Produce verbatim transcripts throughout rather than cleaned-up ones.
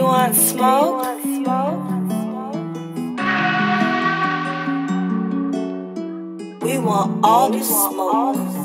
You want smoke? We want all the smoke.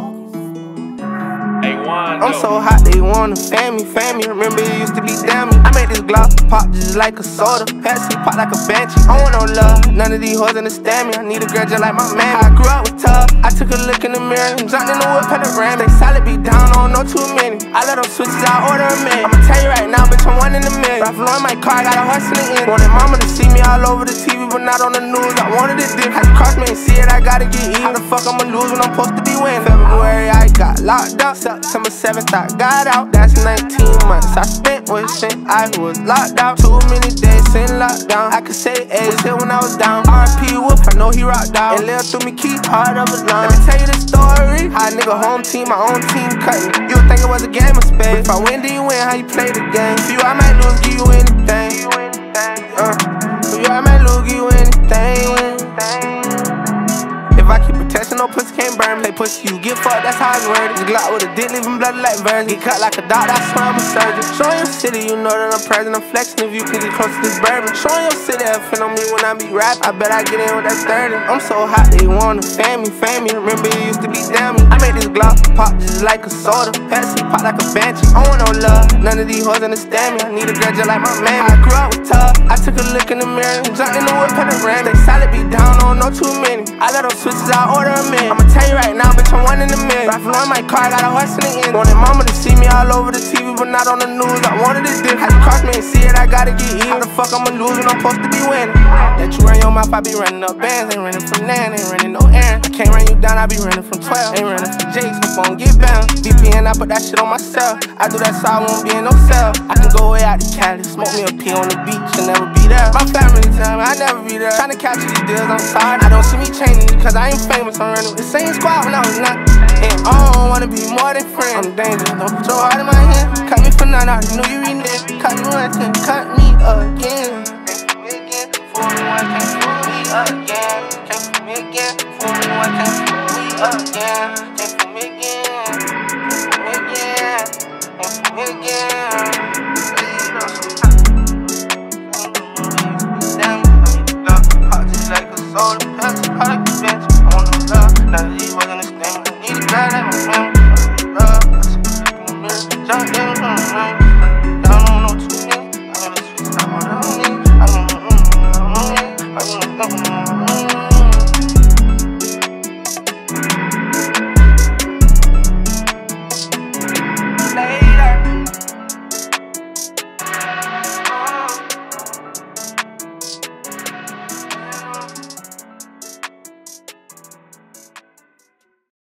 I'm so hot, they wanna fan me, fan me. Remember it used to be damn me. I made this Glock pop just like a soda. Pepsi pop like a banshee. I want no love, none of these hoes understand me. I need a girl just like my man. I grew up with tough. I took a look in the mirror and jumped in the whip at the ram. They solid be down, I don't know too many. I let them switches, I order a man. I'ma tell you right now, bitch, I'm one in a million. Ralph Lauren my car, I got a horse in the end. Wanted mama to see me all over the T V, but not on the news. I wanted it dip. Had to cross me and see it, I gotta get even. How the fuck I'ma lose when I'm supposed to be winning? February, I got locked up. September seventh, I got out. That's nineteen months I spent wishing I was locked out. Too many days in lockdown. I could say A was here when I was down. R I P Wolf, I know he rocked out. And lived through me, keep hard of a line. Let me tell you the story. How a nigga home team, my own team cut me. You would think it was a game of spades. If I win, then you win, how you play the game. For you, I might lose, give you anything. Uh, for you, I might lose, give you anything. If I keep protection, no pussy can't burn me. Play pussy, you get fucked, that's how it's worded. The Glock with a dick, leaving blood like virgin. Get cut like a dog, that's why I'm a surgeon. Showing your city, you know that I'm present. I'm flexing if you can get close to this bourbon. Showing your city, effing on me when I be rapping. I bet I get in with that thirty. I'm so hot, they wanna fan me, fan me. Remember it used to be damn me. I made this Glock pop just like a soda. Pepsi pop like a banshee. I want no love, none of these hoes understand me. I need a girl just like my man. I grew up with tough. I took a look in the mirror and jumped in the whip at the ram. They solid be down, I don't know too many. I let them switches, I order a man. I'ma tell you right now, bitch, I'm one in a million. Ralph Lauren my car, I got a horse in the end. Wanted mama to see me all over the T V, but not on the news. I wanted it dip. Had to cross me and see it, I gotta get even. How the fuck I'ma lose when I'm supposed to be winning? Let you run your mouth, I be running up bands. Ain't running from Nan, ain't running no errand. I can't run you down, I be running from twelve. Ain't running from Jakes, hope I don't get bound. V P N, I put that shit on myself. I do that so I won't be in no cell. I can go way out to Cali, smoke me a P on the beach and never be there. My family tell me I never be there. Tryna catch these deals, I'm sorry. I don't see me changing cause I ain't famous. I'm running with the same squad when I was not. And I don't wanna be more than friends. I'm dangerous, don't put your heart in my hand. Cut me for none, I knew you reneged. Cut me once and cut me again. Fool me once, can't fool me again. Can't fool me again. Fool me once, can't fool me again. Can't fool me again. Can't fool me again. Can't fool me again. Damn, I need to love. Hot just like a soda. Pepsi, hot like a bench. I want no love. None of these wasn't understand me. I need a guy like my friend. Love. I took a look in the mirror. Jumped in the room.